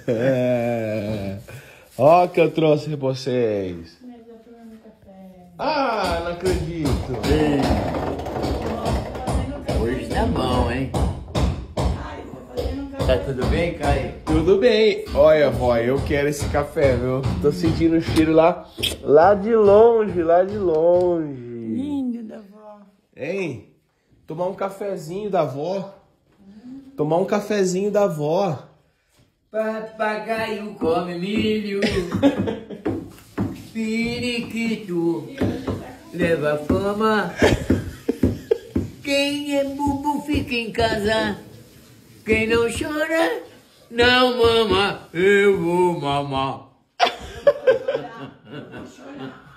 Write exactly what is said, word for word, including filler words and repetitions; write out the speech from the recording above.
É. Ó que eu trouxe pra vocês. Ah, não acredito. Hoje tá bom, hein? Tá tudo bem, Caio? Tudo bem. Olha, vó, eu quero esse café, viu? Tô sentindo o cheiro lá, lá de longe, lá de longe. Lindo da vó. Hein? Tomar um cafezinho da vó. Tomar um cafezinho da vó. Papagaio come milho. Periquito leva fama. Quem é bubo fica em casa. Quem não chora, não mama. Eu vou mamar.